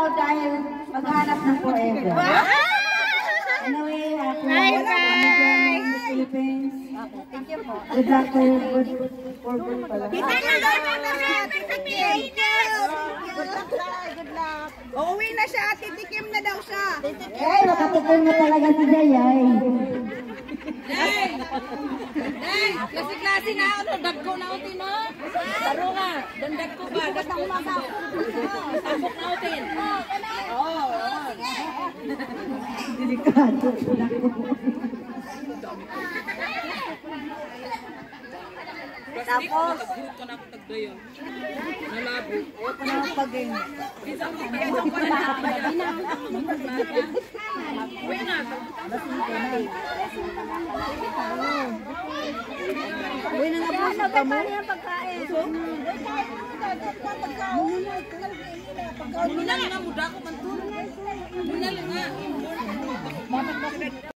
dahil maghanap ng forever. Anyway, bye-bye! Philippines. Thank you po. Good luck to good pala. Kita na doon ang namin sa Pilipinas! Good luck, Day. Good luck. Uuwi na siya, titikim na daw siya. Ay, makatikim na talaga si Jayay. Day! Day! Klase-klase na ako. Dagko na ako, Tino. Taro nga. Dandag ko ba? Dagko na ako. Tambok na ako, Tin. Oo. Delikado. Tapos, Nagbuto na ako tagdayo. Nalabo. paging. Uwi na. Uwi na nga po sa kamo. Minang nga muda ko man to. Minang nga.